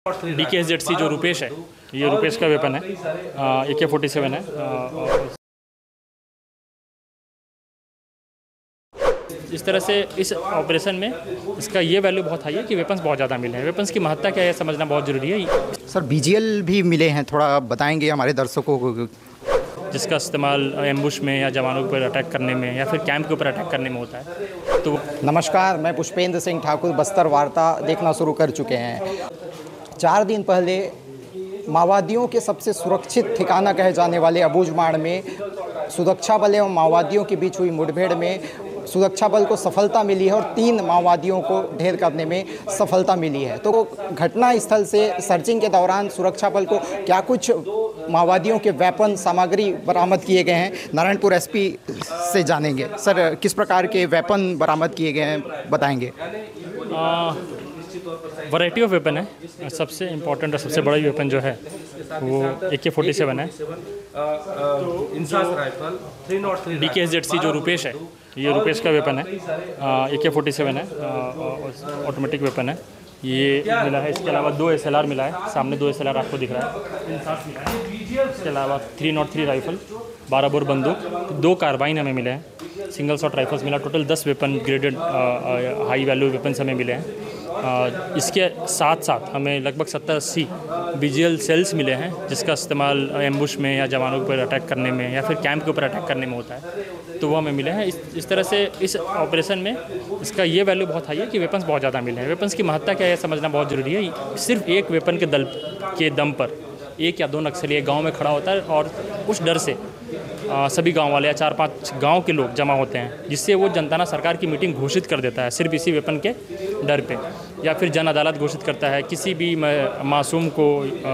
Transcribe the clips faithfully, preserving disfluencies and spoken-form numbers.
D K S Z C जो रुपेश है, ये रुपेश का वेपन है, ए के फोर्टी सेवन है। आ, इस तरह से इस ऑपरेशन में इसका ये वैल्यू बहुत हाई है कि वेपन्स बहुत ज़्यादा मिले हैं। वेपन्स की महत्ता क्या है समझना बहुत ज़रूरी है। सर बी जी एल भी मिले हैं, थोड़ा बताएंगे हमारे दर्शकों को। जिसका इस्तेमाल एम्बुश में या जवानों पर अटैक करने में या फिर कैंप के ऊपर अटैक करने में होता है। तो नमस्कार, मैं पुष्पेंद्र सिंह ठाकुर बस्तर वार्ता देखना शुरू कर चुके हैं। चार दिन पहले माओवादियों के सबसे सुरक्षित ठिकाना कहे जाने वाले अबूझमाड़ में सुरक्षा बल एवं माओवादियों के बीच हुई मुठभेड़ में सुरक्षा बल को सफलता मिली है और तीन माओवादियों को ढेर करने में सफलता मिली है। तो घटना स्थल से सर्चिंग के दौरान सुरक्षा बल को क्या कुछ माओवादियों के वेपन सामग्री बरामद किए गए हैं, नारायणपुर एस पी से जानेंगे। सर, किस प्रकार के वेपन बरामद किए गए हैं बताएंगे। वैरायटी ऑफ वेपन है। सबसे इम्पोर्टेंट और सबसे बड़ा वेपन जो है वो ए के फोर्टी सेवन है। D K S Z C जो रुपेश है, ये रुपेश का वेपन है, ए के फोर्टी सेवन है, ऑटोमेटिक वेपन है। ये मिला है। इसके अलावा दो एस एल आर मिला है, सामने दो एस एल आर आपको दिख रहा है। इसके अलावा थ्री नॉट थ्री राइफल, बारह बोर बंदूक, दो कार्बाइन हमें मिले हैं, सिंगल शॉट राइफल्स मिला। टोटल दस weapon graded high value weapons हमें मिले हैं। Uh, इसके साथ साथ हमें लगभग सत्तर अस्सी बी जी एल सेल्स मिले हैं, जिसका इस्तेमाल एम्बुश में या जवानों पर अटैक करने में या फिर कैंप के ऊपर अटैक करने में होता है। तो वो हमें मिले हैं। इस इस तरह से इस ऑपरेशन में इसका ये वैल्यू बहुत हाई है कि वेपन्स बहुत ज़्यादा मिले हैं। वेपन्स की महत्ता क्या है समझना बहुत ज़रूरी है। सिर्फ एक वेपन के दल के दम पर एक या दो नक्सली एक गाँव में खड़ा होता है और उस डर से आ, सभी गांव वाले या चार पांच गांव के लोग जमा होते हैं, जिससे वो जनता सरकार की मीटिंग घोषित कर देता है सिर्फ इसी वेपन के डर पे, या फिर जन अदालत घोषित करता है। किसी भी मासूम को आ,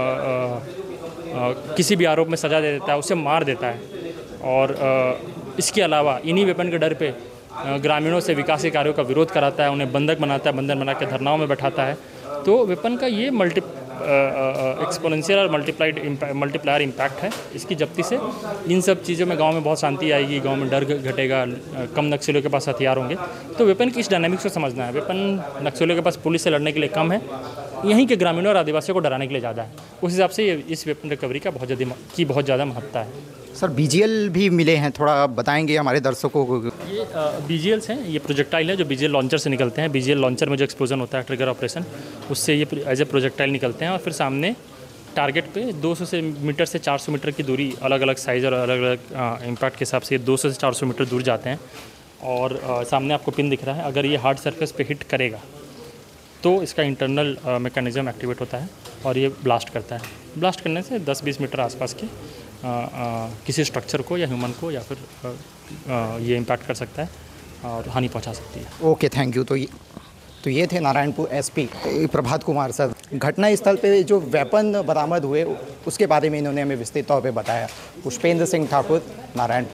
आ, आ, किसी भी आरोप में सज़ा दे देता है, उसे मार देता है। और आ, इसके अलावा इन्हीं वेपन के डर पे ग्रामीणों से विकासी कार्यों का विरोध कराता है, उन्हें बंधक बनाता है, बंधन बना के धरनाओं में बैठाता है। तो वेपन का ये मल्टी एक्सपोनेंशियल और मल्टीप्लाइड मल्टीप्लायर इम्पैक्ट है। इसकी जब्ती से इन सब चीज़ों में गांव में बहुत शांति आएगी, गांव में डर घटेगा, कम नक्सलियों के पास हथियार होंगे। तो वेपन की इस डायनामिक्स को समझना है। वेपन नक्सलियों के पास पुलिस से लड़ने के लिए कम है, यहीं के ग्रामीणों और आदिवासियों को डराने के लिए ज़्यादा है। उस हिसाब से इस वेपन रिकवरी का बहुत ज़्यादा की बहुत ज़्यादा महत्ता है। सर बी जी एल भी मिले हैं, थोड़ा बताएंगे हमारे दर्शकों को। ये बी जी एल्स हैं, ये प्रोजेक्टाइल है जो बी जी एल लॉन्चर से निकलते हैं। बी जी एल लॉन्चर में जो एक्सप्लोजन होता है ट्रिगर ऑपरेशन, उससे ये एज ए प्रोजेक्टाइल निकलते हैं और फिर सामने टारगेट पे दो सौ से मीटर से चार सौ मीटर की दूरी, अलग अलग साइज़ और अलग अलग इम्पैक्ट के हिसाब से दो सौ से चार सौ मीटर दूर जाते हैं। और आ, सामने आपको पिन दिख रहा है। अगर ये हार्ड सरफेस पे हिट करेगा तो इसका इंटरनल मैकेनिज्म एक्टिवेट होता है और ये ब्लास्ट करता है। ब्लास्ट करने से दस बीस मीटर आसपास के आ, आ, किसी स्ट्रक्चर को या ह्यूमन को या फिर आ, आ, ये इम्पैक्ट कर सकता है और हानि पहुंचा सकती है। Okay, thank you. तो ये तो ये थे Narayanpur S P Prabhat Kumar sir. घटना स्थल पे जो वेपन बरामद हुए उसके बारे में इन्होंने हमें विस्तृत तौर पे बताया। पुष्पेंद्र सिंह ठाकुर, नारायण।